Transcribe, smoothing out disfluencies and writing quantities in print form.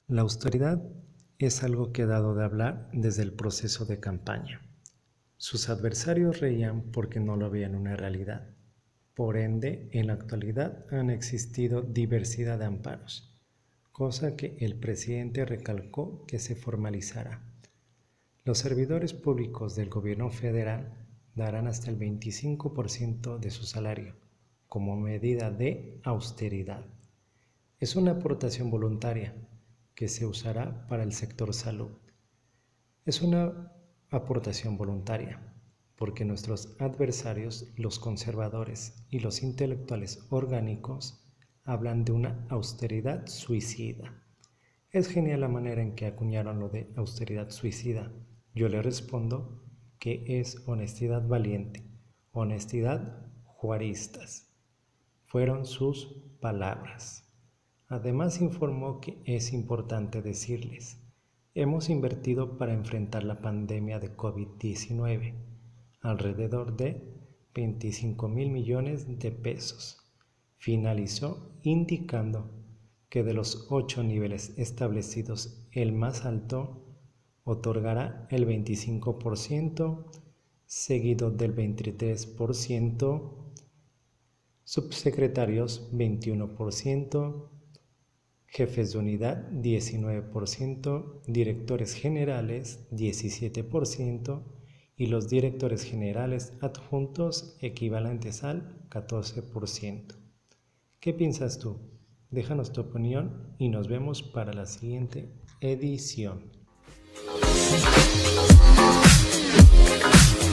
La austeridad es algo que ha dado de hablar desde el proceso de campaña. Sus adversarios reían porque no lo veían una realidad. Por ende, en la actualidad han existido diversidad de amparos, cosa que el presidente recalcó que se formalizará. Los servidores públicos del gobierno federal darán hasta el 25% de su salario como medida de austeridad. Es una aportación voluntaria que se usará para el sector salud. Es una aportación voluntaria porque nuestros adversarios, los conservadores y los intelectuales orgánicos, hablan de una austeridad suicida. Es genial la manera en que acuñaron lo de austeridad suicida. Yo le respondo que es honestidad valiente, honestidad juaristas. Fueron sus palabras. Además informó que es importante decirles, hemos invertido para enfrentar la pandemia de COVID-19 alrededor de 25,000 millones de pesos. Finalizó indicando que de los 8 niveles establecidos, el más alto otorgará el 25%, seguido del 23%, subsecretarios 21%, jefes de unidad 19%, directores generales 17% y los directores generales adjuntos equivalentes al 14%. ¿Qué piensas tú? Déjanos tu opinión y nos vemos para la siguiente edición.